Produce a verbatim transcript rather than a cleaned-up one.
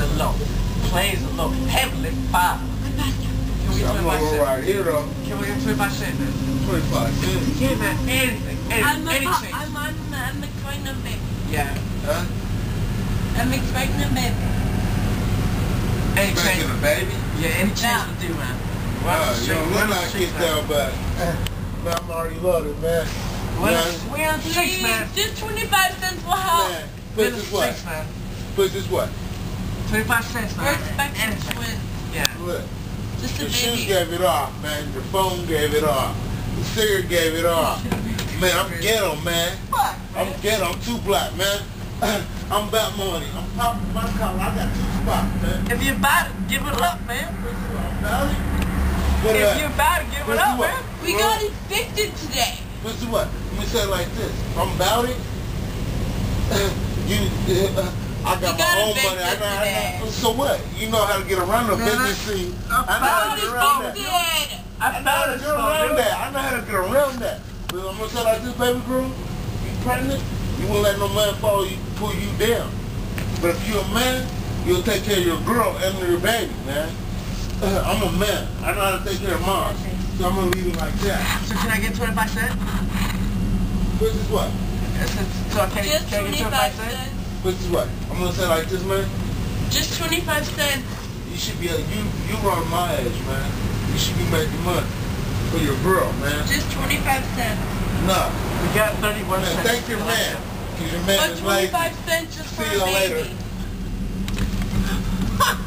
the Lord. Praise the Lord. Heavenly Father. Can we get twenty-five cents? Right here, though. Can we get twenty-five cents, man? twenty-five cents? Yeah, man. Anything. Anything. I'm, Any a, change. I'm on I'm expecting a baby. Yeah. Huh? I'm expecting a baby. Any change. Expecting a baby? Yeah, any change Yeah. will do, man. Uh, you don't look like it down, but man, I'm already loaded, man. We're Man. we're on the streets, man. Just twenty-five cents will help. Man, We're put on the this what? streets, man. Put this what? twenty-five cents, We're man. expecting Anything. twins. Yeah. Look. Just a The shoes baby. gave it off, man. The phone gave it off. The cigarette gave it off. Man, I'm ghetto, man. What? I'm ghetto. I'm too black, man. I'm about money. I'm popping my collar. I got two spots, man. If you're about it, give it up, man. I'm about it. What If that? you're about it, give it What's up, what? man. We got evicted today. Let's do what? Let me say it like this. I'm about it. you, uh, I got You my got own evicted money. I know, I know. today. So what? You know how to get around the Man, business scene. I know how Got to get around that. evicted. I I know how found to it, get around so that. I know how to get around that. But I'm gonna say like this, baby girl. You pregnant? You won't let no man follow you, pull you down. But if you're a man, you'll take care of your girl and your baby, man. Uh, I'm a man. I know how to take care of mine. So I'm gonna leave it like that. So can I get twenty-five cents? This is what? So can, Just can I get twenty-five twenty-five cents? cents. This is what? I'm gonna say like this, man. Just twenty-five cents. You should be, a, you you run my age, man. You should be making money for your girl, man. Just twenty-five cents. Nah, We got thirty-one man, cents. thank your man. Cause your man But is lazy. twenty-five cents just for See a you later. baby.